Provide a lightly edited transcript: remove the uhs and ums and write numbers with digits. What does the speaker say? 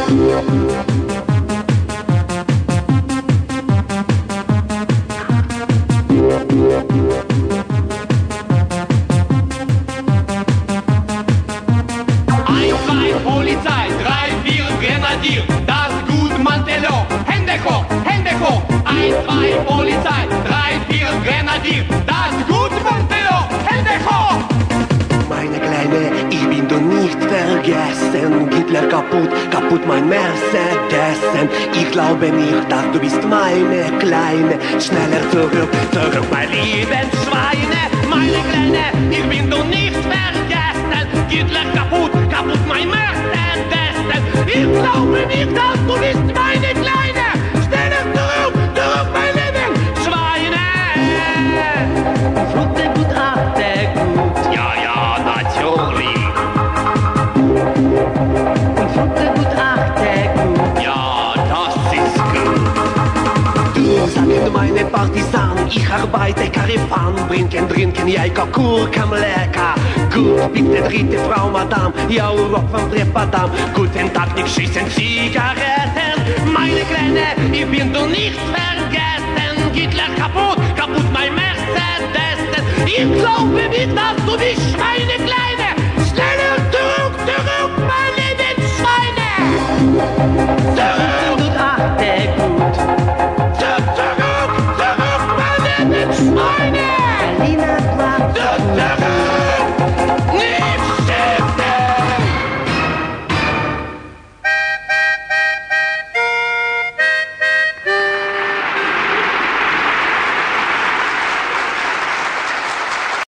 Polizei, 3, 4 Grenadier, das gut Mantello, Hände hoch, Hände hoch. 1, 2 Polizei, 3, 4 Grenadier, das gut Mantello, Hände hoch. Meine Kleine, ich bin doch nicht vergessen. Hitler kaputt, kaputt mein Mercedes. Ich glaube nicht, dass du bist meine Kleine. Schneller zurück, zurück, mein lieben Schweine. Meine Kleine, ich bin doch nicht vergessen. Hitler kaputt, kaputt mein Mercedes. Ich glaube nicht, dass du bist meine Kleine. Schneller zurück, zurück, mein lieben Schweine. Flugte gut, achte gut. Ja, ja, natürlich. Flugte gut, achte gut. Ja, das ist gut. Du sagst meine Partisan, ich arbeite Karifan. Brinken, trinken, Jaika, Kurkam, lecker. Gut, bitte dritte Frau, Madame. Ja, Urlaub vom Trepadam. Guten Tag, nicht schießen Zigaretten. Meine Kleine, ich bin doch nicht vergessen. Hitler kaputt, kaputt mein Mercedes. Ich glaube nicht, dass du bist meine Kleine.